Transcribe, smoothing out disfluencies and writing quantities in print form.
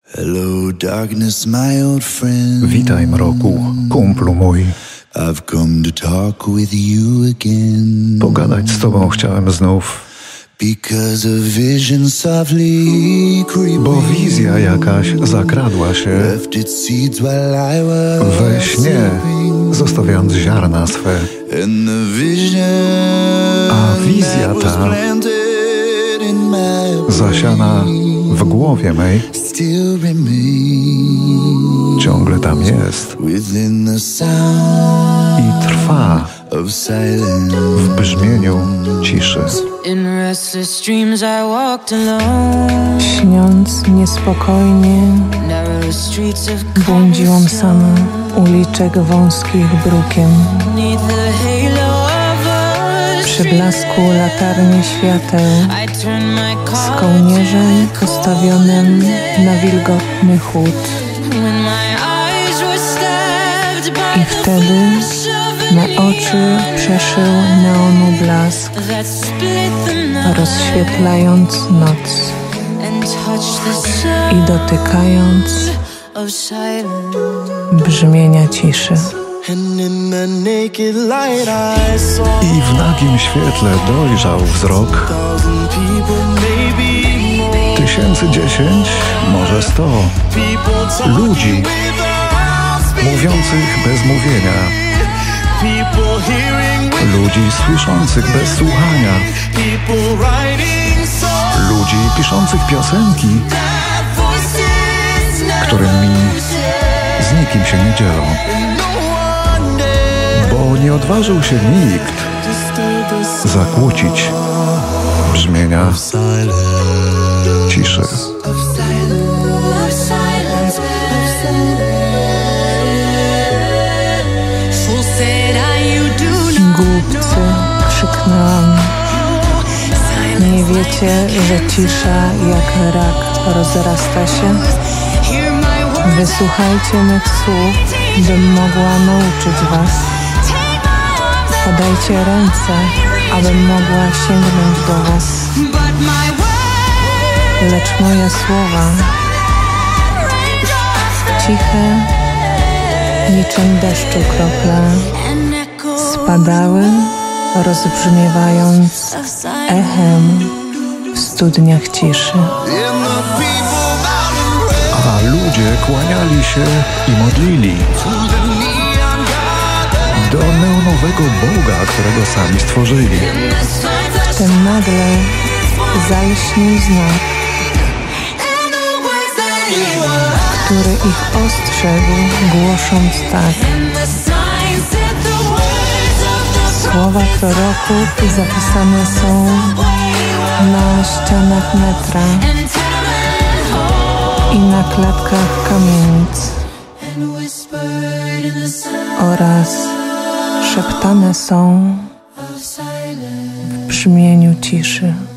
Hello darkness, my old friend. Witaj, mroku, kumplu mój. I've come to talk with you again. Pogadać z tobą chciałem znów, Because a vision softly creeping, bo wizja jakaś zakradła się left its seeds while I was we śnie, sleeping. zostawiając ziarna swe. And the vision A wizja that was ta, planted in my zasiana w głowie mej, still remains ciągle tam jest within the sound i trwa of silence. w brzmieniu ciszy. In restless dreams I walked alone. Śniąc niespokojnie, Narrow streets of błądziłam sama uliczek wąskich brukiem. beneath the halo of a Przy street blasku latarni świateł, I turned my z collar kołnierzem postawionym na wilgotny chód. when my eyes were stabbed by I wtedy me oczy przeszył neonu blask, that split the night rozświetlając noc and touched the i sound dotykając of silence. brzmienia ciszy. And in the naked light I saw I w nagim świetle dojrzał wzrok 1,000 people, maybe more. 1010, może 100 People talking ludzi without speaking. mówiących bez mówienia, People hearing with ludzi słyszących bez słuchania, people writing songs. ludzi piszących piosenki, That voices never którymi share. z nikim się nie dzielą, No one dared bo nie odważył się nikt disturb the sound zakłócić brzmienia of silence. ciszy. Fool said you do not Głupcy, krzyknęłam. Nie wiecie, że cisza jak rak rozrasta się? hear my words. Wysłuchajcie mych słów, bym mogła nauczyć was. Podajcie ręce, abym mogła sięgnąć do was. But my words Lecz moje słowa, ciche, niczym deszczu krople, and echo spadały, rozbrzmiewając of silence. echem w studniach ciszy. And the people bowed and prayed A ludzie kłaniali się i modlili to the neon god. do neonowego Boga, którego sami stworzyli. Wtem nagle zalśnił znak, który ich ostrzegł, głosząc tak. Słowa proroków zapisane są na ścianach metra i na klatkach kamienic oraz szeptane są w brzmieniu ciszy.